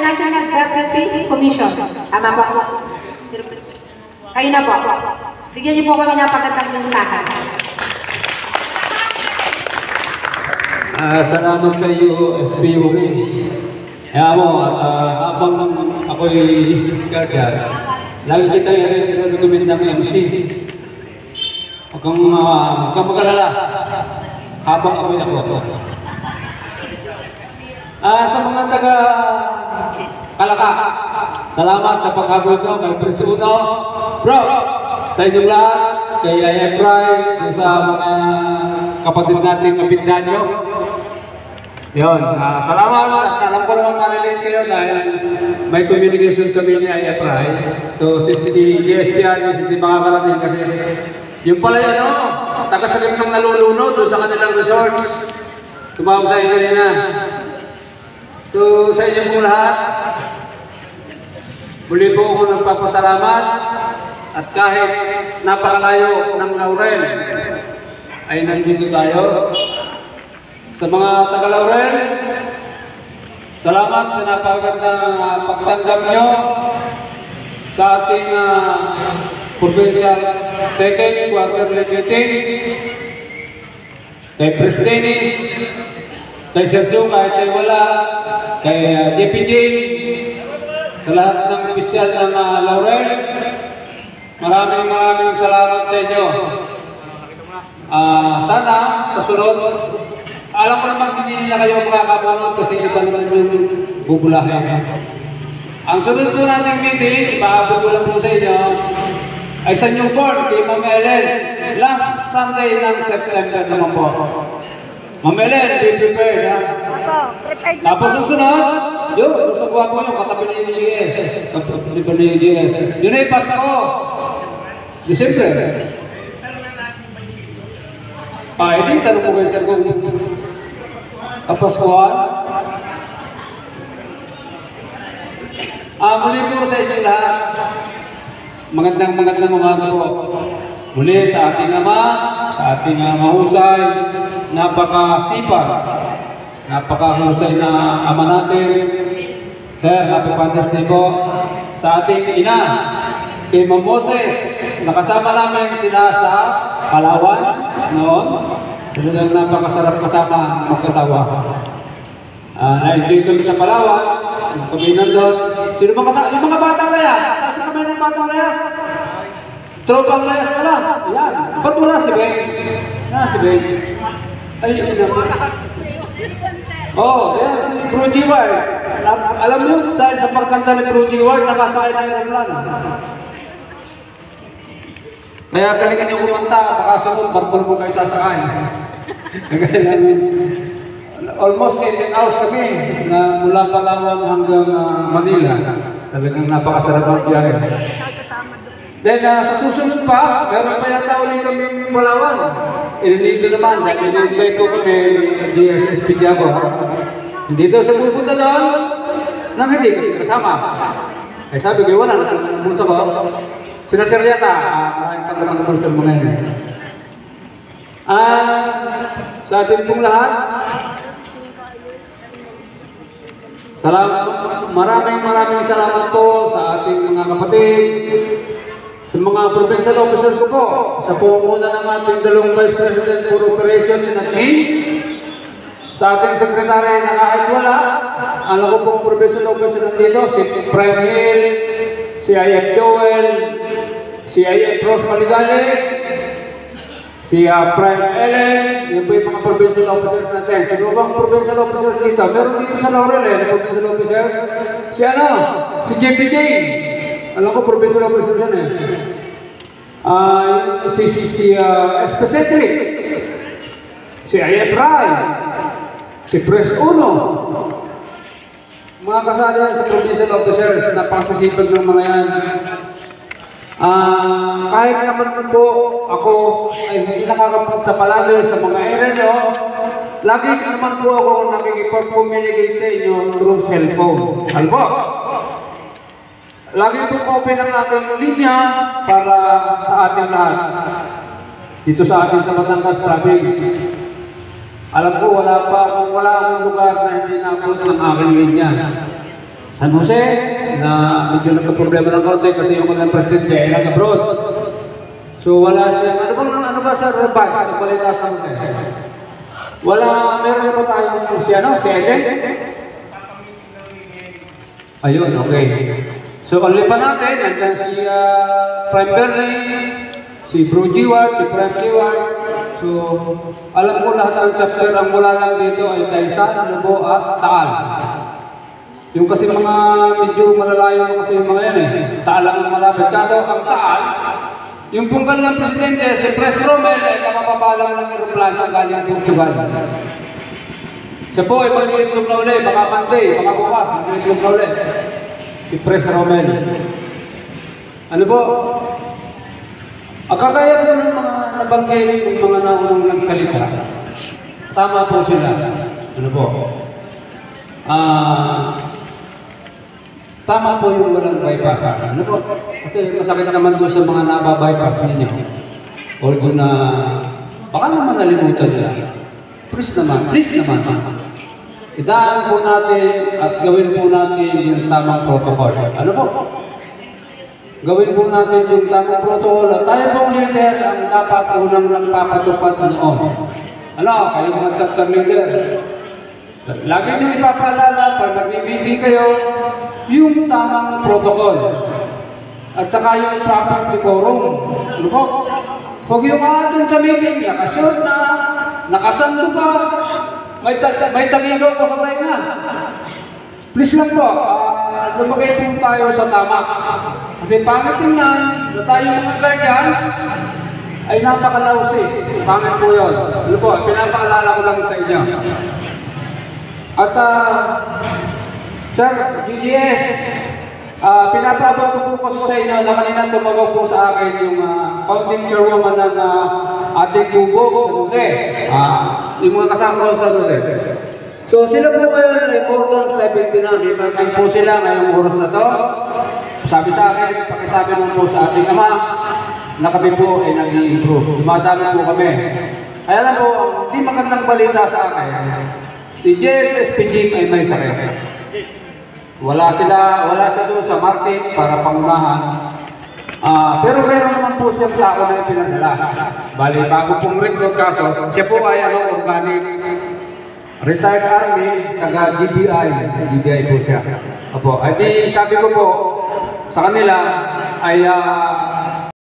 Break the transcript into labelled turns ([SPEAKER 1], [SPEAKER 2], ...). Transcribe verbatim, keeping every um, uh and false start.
[SPEAKER 1] National Deputy Commission. Tama po. Kayo na po. Bigyan niyo po kami ng pagkatang mensahe.
[SPEAKER 2] Uh, salamat sa iyo, S P U. Kaya mo, at uh, habang ako'y gagas, lagi kita i-recommend ng M C. Huwag kang uh, mag-alala habang ako'y ako. Uh, sa mga taga Kalaka, salamat sa paghabol ko kay Presuno. Bro, sa inyong lahat, kay I F R I, sa mga kapatid nating kapitdanyo. Yun, uh, salamat. Alam ko naman malilate kayo dahil may communication kami ni I F R I. So, si, si G S P R, si hindi makakarating kasi yung pala yan, no? Taga-sagip ng naluluno doon sa kanilang resorts. Tumawag sa inyo na. So, sa inyo po lahat, muli po ako nagpapasalamat at kahit napakalayo ng Laurel, ay nandito tayo. Sa mga taga-Laurel, salamat sa napakagandang uh, pagtanggap nyo sa ating uh, Provincial Second Quarterly Meeting. Kay Prestinis, kay Sergio, kahit kay wala, kay uh, J P J, sa lahat ng opisyal ng uh, Laurel, maraming maraming salamat sa inyo. Uh, sana sa sunod, alam ko naman hindi nila kayo makakapunod kasi iba naman yung bubulahin. Ang sunod po nating meeting, paabot ko lang po sa inyo, ay sa Newport, kay Ma'am Ellen, last Sunday ng September naman po. Ma'am Ellen, be prepared, ha? Tapos ang sunod, yun, gusto ko po yung katabi ni U G S. Katabi ni U G S. Yun ay Pasko. December. Ah, hindi, tanong ko kayo, sir, kung kapaskuhan. Ah, muli po sa inyong lahat, magandang magandang umaga po. Muli sa ating ama, sa ating uh, mahusay, napakasipag, napakahusay na ama natin. Sir, happy Father's Day po. Sa ating ina, kay Ma'am Moses, nakasama namin sila sa Palawan noon. Talagang napakasarap kasama magkasawa. Uh, Na-enjoy kami sa Palawan, kami nandun. Sino mga kasama? Yung mga batang layas. Kasi kami ng batang layas. Tropang layas pa lang. Yan. Ba't wala si Ben? Na si Ben. Ay, yun na po. Oh, yan. Si Bro G Ward. Alam niyo, dahil sa pagkanta ni Bro G Ward, nakasakay ng aeroplano. Kaya galingan niyo kumanta, baka sunod, barbol mo kayo sasakay. Almost eighteen hours kami na mula Palawan hanggang uh, Manila. Talagang napakasarap ang biyahe. Then uh, sa susunod pa, meron pa yata ulit kami Palawan. Ilinido naman, dahil ininitay ko kami G S S P Diago. Hindi daw sa pupunta doon, nang hindi, kasama. Eh sabi ko, wala, bulsa ko. Sinaseryata, maraming pagkaroon ng bulsa mga yun. Ah, sa atin pong lahat, salamat, maraming maraming salamat po sa ating mga kapatid, sa mga provincial officers ko po, sa pumuna ng ating dalawang Vice President for Operation and Admin, sa ating sekretary na kahit wala, alam ko pong provincial officer nandito, si Prime Hill, si I F Joel, si I F Ross Maligale, si uh, Prime Ellen, yung po yung mga provincial officers natin. Sino bang provincial officers dito? Meron dito sa Laurel eh, provincial officers. Si ano? Si J P J. Alam ko, provincial officers yan eh. Uh, si si, si uh, Especially, si I F R I, si Press Uno, mga kasali sa provincial officers na pangsasipag ng mga yan. Uh, kahit naman po ako ay hindi nakakapunta palagi sa mga area nyo, lagi naman po ako nakikipag-communicate sa inyo through cellphone. Albo, lagi po open ang ating linya para sa ating lahat dito sa ating sa Batangas Province. Alam ko wala pa, kung wala akong lugar na hindi napunta ng aking linya. San Jose na medyo nagka-problema ng konti kasi yung kanilang presidente ay nag-abroad. So wala siya, ano bang ano ba sa Rabay? Ano balita sa San Jose? Wala, meron ba tayo si ano, si Eden? Ayun, okay. So kung lipa natin, nandiyan si uh, Prime Berlin, si Bro Jiward, si Prime Jiward. So alam ko lahat ang chapter ang mula lang dito ay Taysan, Lubo at Taal. Yung kasi mga medyo malalayo kasi yung mga yan eh. Taal ang malapit. Kaso ang Taal, yung pong kanilang presidente, si Pres Romel, ay kamapabalang ng aeroplano galing Portugal. Siya po ay mag-iitlog na ulit, baka pantay, baka bukas, mag-iitlog na ulit. Si Pres Romel. Ano po? Ang kakaya po ng mga nabanggay, yung mga naunang nagsalita, tama po sila. Ano po? Ah... Tama po yung walang bypass. Ano po? Kasi masakit naman doon sa mga nababypass ninyo. Although na, baka naman nalimutan nila. Please naman, please naman. Idaan po natin at gawin po natin yung tamang protocol. Ano po? Gawin po natin yung tamang protocol. Tayo pong leader ang dapat unang nagpapatupad noon. Ano? Kayo mga chapter leader. Lagi nyo ipapaalala pag nag-meeting kayo, yung tamang protocol. At saka yung proper decorum. Ano po? Huwag yung atin sa meeting, nakashoot na, nakasando pa, may, ta may tagigaw pa sa tayo na. Please lang po, uh, lumagay po tayo sa tama. Kasi pangit tingnan na tayo mga guardians ay napakalausi. Pangit po yun. Ano po, pinapaalala ko lang sa inyo. At uh, Sir, U D S, uh, pinapabot ko po sa inyo na kanina tumawag po sa akin yung uh, founding chairwoman ng uh, ating Gubo, San Jose. Uh, yung mga kasama ko sa San Jose. So sila po ngayon ay more than seventy na, limanting po sila ngayong oras na to. Sabi sa akin, pakisabi mo po sa ating ama, na kami po ay nag-i-improve. Dumadami po kami. Kaya lang po, hindi magandang balita sa akin. Si J S S P G ay may sakit. Wala sila, wala siya doon sa market para pangunahan. Uh, pero meron naman po siya tao na ipinadala. Bali, bago pong recruit kaso, siya po ay ano, organic retired army, taga G B I. G B I po siya. Opo, ay di sabi ko po sa kanila ay uh,